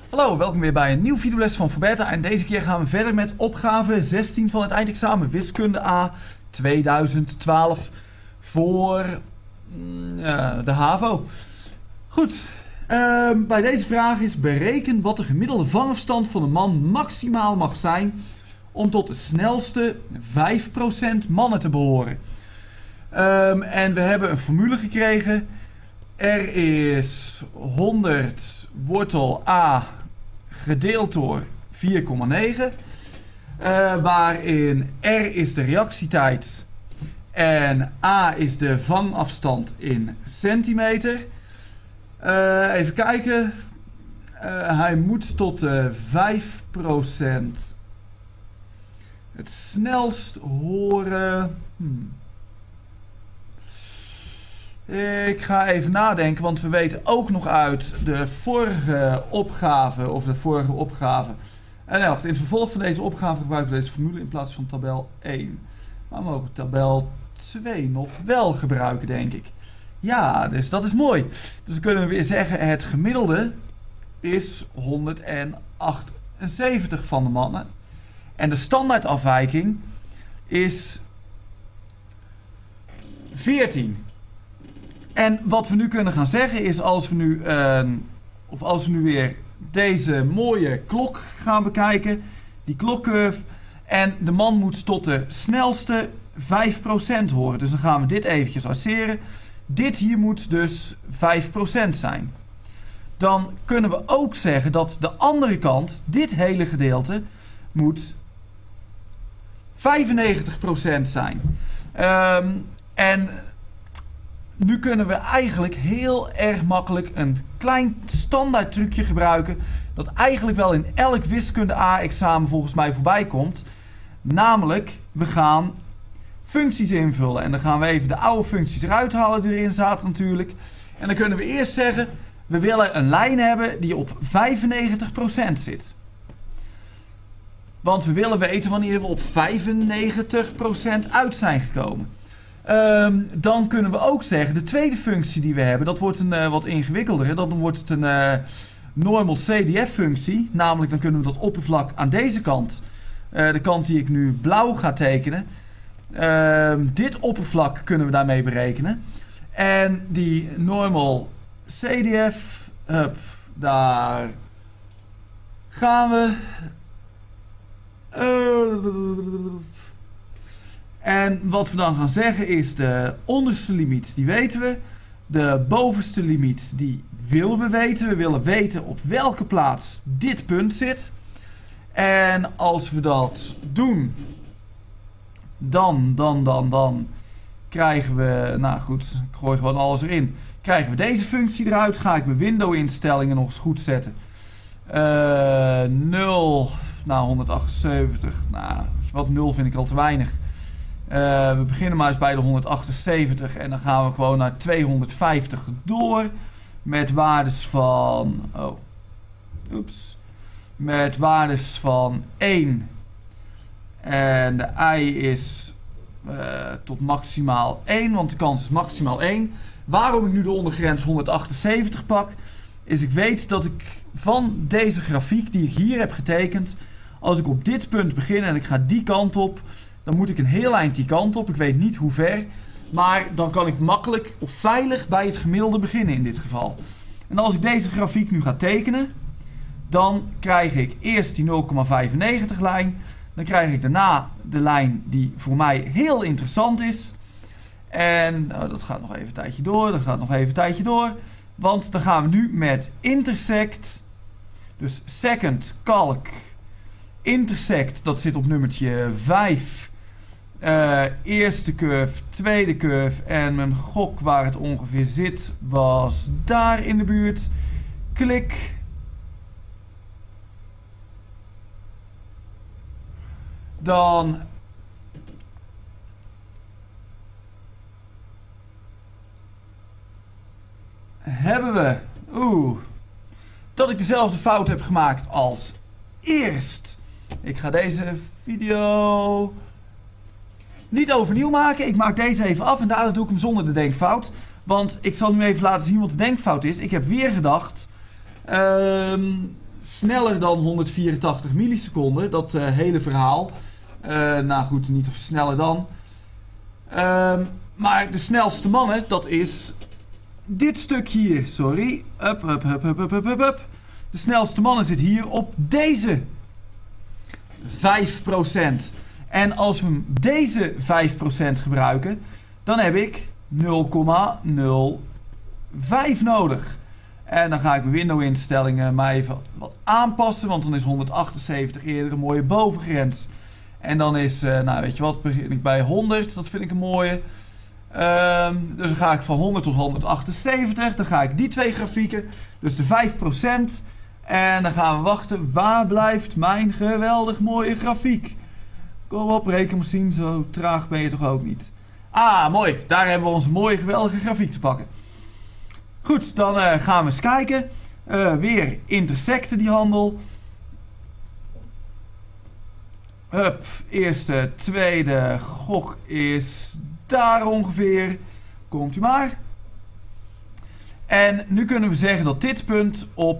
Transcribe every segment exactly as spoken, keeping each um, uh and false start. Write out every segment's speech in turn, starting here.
Hallo, welkom weer bij een nieuwe videoles van Forberta. En deze keer gaan we verder met opgave zestien van het eindexamen Wiskunde A tweeduizend twaalf voor uh, de HAVO. Goed, uh, bij deze vraag is bereken wat de gemiddelde vangafstand van een man maximaal mag zijn om tot de snelste vijf procent mannen te behoren. Um, en we hebben een formule gekregen. R is honderd wortel A gedeeld door vier komma negen. Uh, waarin R is de reactietijd en A is de vangafstand in centimeter. Uh, even kijken. Uh, hij moet tot de vijf procent het snelst horen. Hmm. Ik ga even nadenken, want we weten ook nog uit de vorige opgave, of de vorige opgave. En nee, wacht, in het vervolg van deze opgave gebruiken we deze formule in plaats van tabel één. Maar we mogen tabel twee nog wel gebruiken, denk ik. Ja, dus dat is mooi. Dus dan kunnen we weer zeggen, het gemiddelde is honderdachtenzeventig van de mannen. En de standaardafwijking is veertien. En wat we nu kunnen gaan zeggen is, als we nu, uh, of als we nu weer deze mooie klok gaan bekijken, die klokcurve, en de man moet tot de snelste vijf procent horen. Dus dan gaan we dit eventjes arceren. Dit hier moet dus vijf procent zijn. Dan kunnen we ook zeggen dat de andere kant, dit hele gedeelte, moet vijfennegentig procent zijn. Um, en nu kunnen we eigenlijk heel erg makkelijk een klein standaard trucje gebruiken, dat eigenlijk wel in elk wiskunde A-examen volgens mij voorbij komt. Namelijk, we gaan functies invullen. En dan gaan we even de oude functies eruit halen die erin zaten natuurlijk. En dan kunnen we eerst zeggen, we willen een lijn hebben die op vijfennegentig procent zit. Want we willen weten wanneer we op vijfennegentig procent uit zijn gekomen. Um, dan kunnen we ook zeggen, de tweede functie die we hebben, dat wordt een uh, wat ingewikkelder. Dan wordt het een uh, normal C D F functie. Namelijk, dan kunnen we dat oppervlak aan deze kant, uh, de kant die ik nu blauw ga tekenen. Uh, dit oppervlak kunnen we daarmee berekenen. En die normal C D F, hup, daar gaan we. Uh, En wat we dan gaan zeggen is, de onderste limiet, die weten we. De bovenste limiet, die willen we weten. We willen weten op welke plaats dit punt zit. En als we dat doen, dan, dan, dan, dan krijgen we, nou goed, ik gooi gewoon alles erin. Krijgen we deze functie eruit. Ga ik mijn window instellingen nog eens goed zetten. Uh, nul, nou honderdachtenzeventig, nou wat nul vind ik al te weinig. Uh, we beginnen maar eens bij de honderdachtenzeventig en dan gaan we gewoon naar tweehonderdvijftig door. Met waardes van, oh, oeps, met waardes van één. En de i is uh, tot maximaal één, want de kans is maximaal één. Waarom ik nu de ondergrens honderdachtenzeventig pak, is ik weet dat ik van deze grafiek die ik hier heb getekend, als ik op dit punt begin en ik ga die kant op, dan moet ik een heel eind die kant op. Ik weet niet hoe ver. Maar dan kan ik makkelijk of veilig bij het gemiddelde beginnen in dit geval. En als ik deze grafiek nu ga tekenen, dan krijg ik eerst die nul komma vijfennegentig lijn. Dan krijg ik daarna de lijn die voor mij heel interessant is. En nou, dat gaat nog even een tijdje door. Dat gaat nog even een tijdje door. Want dan gaan we nu met intersect. Dus second calc. Intersect, dat zit op nummertje vijf. Uh, eerste curve, tweede curve. En mijn gok waar het ongeveer zit was daar in de buurt. Klik. Dan hebben we oeh, dat ik dezelfde fout heb gemaakt als eerst. Ik ga deze video niet overnieuw maken. Ik maak deze even af en daarna doe ik hem zonder de denkfout. Want ik zal nu even laten zien wat de denkfout is. Ik heb weer gedacht, um, sneller dan honderdvierentachtig milliseconden. Dat uh, hele verhaal. Uh, nou goed, niet sneller dan. Uh, maar de snelste mannen, dat is dit stuk hier. Sorry. Up, up, up, up, up, up, up, up. De snelste mannen zit hier op deze vijf procent. En als we deze vijf procent gebruiken, dan heb ik nul komma nul vijf nodig. En dan ga ik mijn window instellingen maar even wat aanpassen, want dan is honderdachtenzeventig eerder een mooie bovengrens. En dan is, uh, nou weet je wat, begin ik bij honderd, dat vind ik een mooie. Um, dus dan ga ik van honderd tot honderdachtenzeventig, dan ga ik die twee grafieken, dus de vijf procent. En dan gaan we wachten, waar blijft mijn geweldig mooie grafiek? Kom op, rekenmachine, zo traag ben je toch ook niet. Ah, mooi, daar hebben we onze mooie geweldige grafiek te pakken. Goed, dan uh, gaan we eens kijken. Uh, weer intersecten die handel. Hup, eerste, tweede gok is daar ongeveer. Komt u maar. En nu kunnen we zeggen dat dit punt op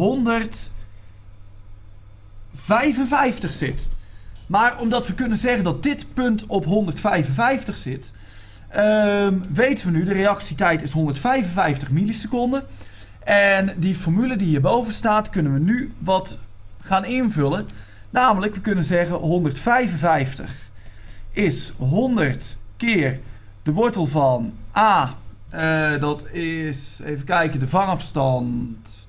honderdvijfenvijftig zit. Maar omdat we kunnen zeggen dat dit punt op honderdvijfenvijftig zit, Um, weten we nu, de reactietijd is honderdvijfenvijftig milliseconden. En die formule die hierboven staat, kunnen we nu wat gaan invullen. Namelijk, we kunnen zeggen honderdvijfenvijftig is honderd keer de wortel van A. Uh, dat is, even kijken, de vangafstand.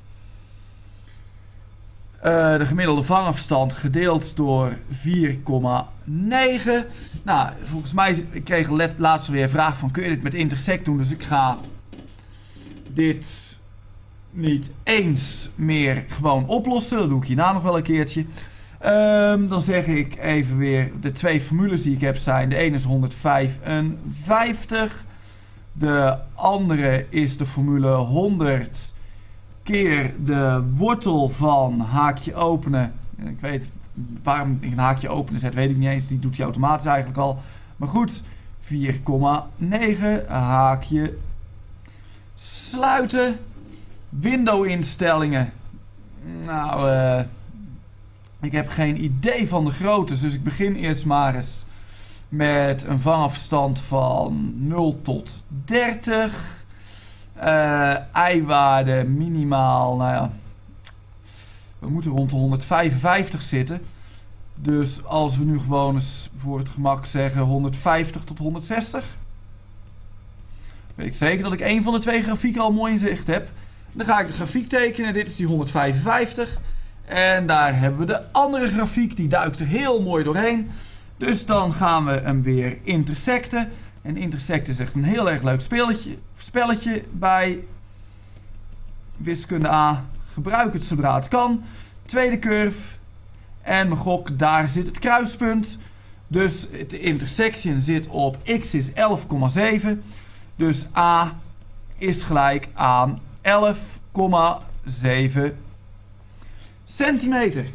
Uh, de gemiddelde vangafstand gedeeld door vier komma negen. Nou, volgens mij, ik kreeg laatst weer een vraag van, kun je dit met intersect doen? Dus ik ga dit niet eens meer gewoon oplossen. Dat doe ik hierna nog wel een keertje. Um, dan zeg ik even weer, de twee formules die ik heb zijn, de ene is honderdvijfenvijftig. De andere is de formule honderd keer de wortel van haakje openen. Ik weet waarom ik een haakje openen zet, weet ik niet eens. Die doet hij automatisch eigenlijk al. Maar goed, vier komma negen haakje sluiten. Window instellingen. Nou, uh, ik heb geen idee van de grootte, dus ik begin eerst maar eens met een vangafstand van nul tot dertig. Uh, I-waarde minimaal, nou ja, we moeten rond de honderdvijfenvijftig zitten. Dus als we nu gewoon eens voor het gemak zeggen honderdvijftig tot honderdzestig. Weet ik zeker dat ik één van de twee grafieken al mooi in zicht heb. Dan ga ik de grafiek tekenen. Dit is die honderdvijfenvijftig. En daar hebben we de andere grafiek. Die duikt er heel mooi doorheen. Dus dan gaan we hem weer intersecten. En intersect is echt een heel erg leuk spelletje, spelletje bij wiskunde A. Gebruik het zodra het kan. Tweede curve. En mijn gok, daar zit het kruispunt. Dus de intersection zit op x is elf komma zeven. Dus A is gelijk aan elf komma zeven centimeter.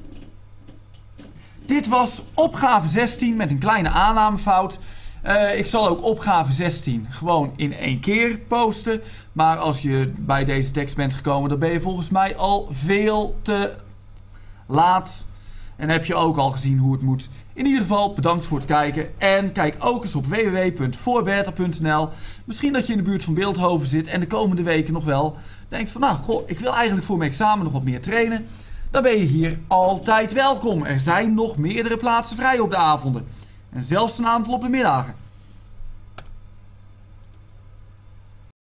Dit was opgave zestien met een kleine aannamefout. Uh, ik zal ook opgave zestien gewoon in één keer posten. Maar als je bij deze tekst bent gekomen, dan ben je volgens mij al veel te laat. En heb je ook al gezien hoe het moet. In ieder geval, bedankt voor het kijken. En kijk ook eens op w w w punt voorbeter punt n l. Misschien dat je in de buurt van Beeldhoven zit en de komende weken nog wel denkt van, nou, goh, ik wil eigenlijk voor mijn examen nog wat meer trainen. Dan ben je hier altijd welkom. Er zijn nog meerdere plaatsen vrij op de avonden. En zelfs een aantal op de middagen.